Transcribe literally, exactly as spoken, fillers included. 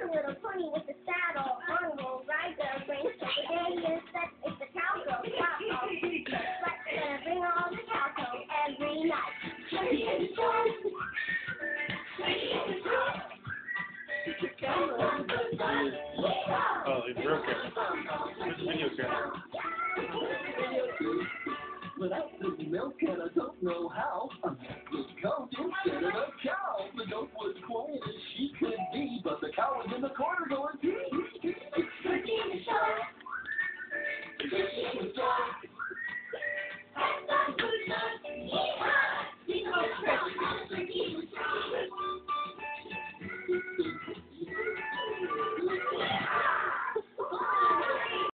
a little pony with a saddle. On will ride the ring. So the day is set. It's the cowgirl cow. Let's gonna bring all the cows home every night. Turkey in the sun. Turkey in the sun. Oh, it broke it. Which video camera? Without the milk and I don't know how, a milk was goat instead of a cow. The goat was quiet as she could be, but the cow was in the corner going,